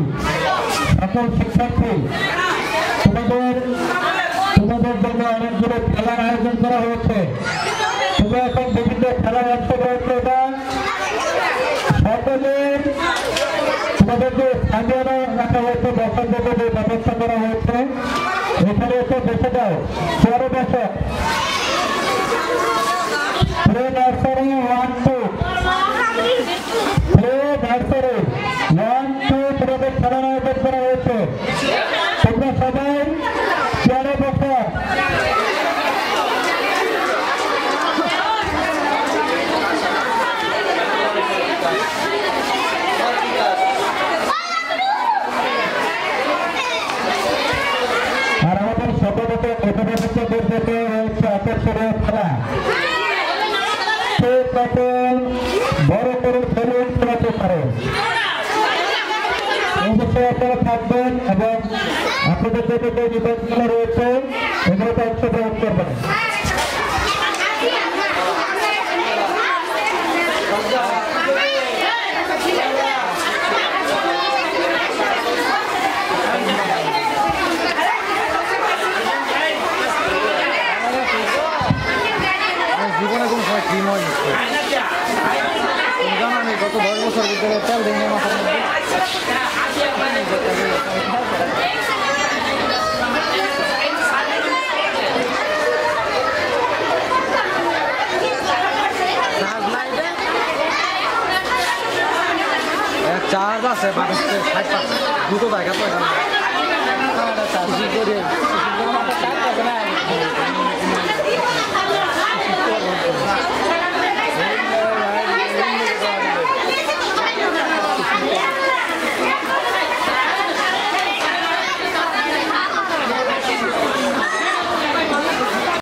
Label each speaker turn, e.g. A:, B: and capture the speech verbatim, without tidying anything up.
A: সকল শিক্ষার্থী তোমাদের তোমাদের জন্য অনেকগুলো খেলার আয়োজন করা হয়েছে। তোমরা এখন বিভিন্ন খেলার অংশগ্রহণ করবা। সকলের তোমাদের যে স্থানীয় রাখা হয়েছে বসার জন্য যে ব্যবস্থা করা হয়েছে এখানে এসে বসে যাও। পরে বসো। Play nursery one two play nursery one two তোমাদের খেলার আয়োজন করা হয়েছে। তোমরা সবাই চেয়ারে বসো। আর আমাদের সকলকে অভিভাবকদের দিকে রয়েছে আকর্ষণীয় খেলা। সে সকল বড় করে শরীর খেলাতে পারে এই বিষয়ে আপনারা থাকবেন এবং আপনাদের যে যে বিভাগগুলো রয়েছে এগুলোতে অংশগ্রহণ করবেন।
B: জীবনে কোনো সময় ক্রিম হয় জানো আমি গত দশ বছর ভিতরে তেল দিন মাথার মধ্যে চার্জ আছে বাড়িতে ষাট পার্সেন্ট দুটো জায়গা তো চার্জ করে